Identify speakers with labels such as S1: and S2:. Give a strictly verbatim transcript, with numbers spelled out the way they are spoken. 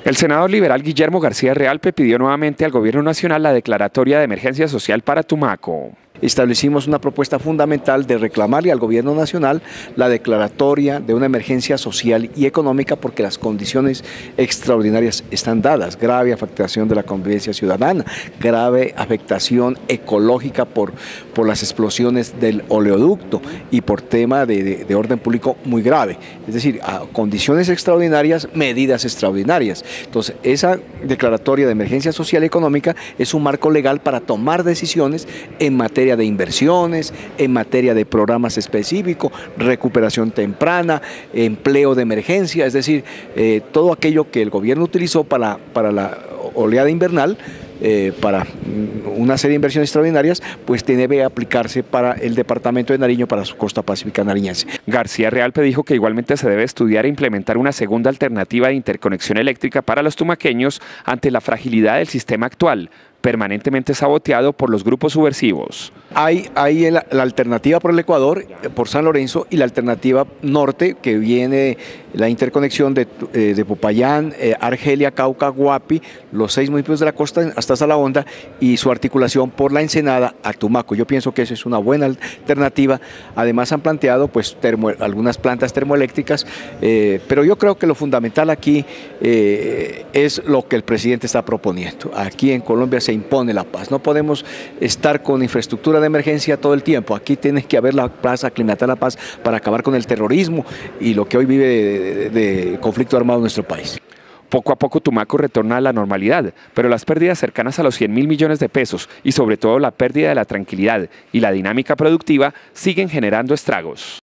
S1: El senador liberal Guillermo García Realpe pidió nuevamente al Gobierno Nacional la declaratoria de emergencia social para Tumaco.
S2: Establecimos una propuesta fundamental de reclamarle al Gobierno Nacional la declaratoria de una emergencia social y económica porque las condiciones extraordinarias están dadas. Grave afectación de la convivencia ciudadana, grave afectación ecológica por, por las explosiones del oleoducto y por tema de, de, de orden público muy grave. Es decir, a condiciones extraordinarias, medidas extraordinarias. Entonces, esa declaratoria de emergencia social y económica es un marco legal para tomar decisiones en materia de inversiones, en materia de programas específicos, recuperación temprana, empleo de emergencia, es decir, eh, todo aquello que el gobierno utilizó para, para la oleada invernal, eh, para una serie de inversiones extraordinarias, pues tiene que aplicarse para el departamento de Nariño, para su costa pacífica nariñense.
S1: García Realpe dijo que igualmente se debe estudiar e implementar una segunda alternativa de interconexión eléctrica para los tumaqueños ante la fragilidad del sistema actual, permanentemente saboteado por los grupos subversivos.
S2: Hay, hay la, la alternativa por el Ecuador, por San Lorenzo, y la alternativa norte, que viene la interconexión de, eh, de Popayán, eh, Argelia, Cauca, Guapi, los seis municipios de la costa hasta Salahonda, y su articulación por la Ensenada a Tumaco. Yo pienso que esa es una buena alternativa. Además han planteado pues, termo, algunas plantas termoeléctricas, eh, pero yo creo que lo fundamental aquí eh, es lo que el presidente está proponiendo. Aquí en Colombia se impone la paz. No podemos estar con infraestructura de emergencia todo el tiempo. Aquí tiene que haber la paz, aclimatar la paz para acabar con el terrorismo y lo que hoy vive de, de, de conflicto armado en nuestro país.
S1: Poco a poco Tumaco retorna a la normalidad, pero las pérdidas cercanas a los cien mil millones de pesos y sobre todo la pérdida de la tranquilidad y la dinámica productiva siguen generando estragos.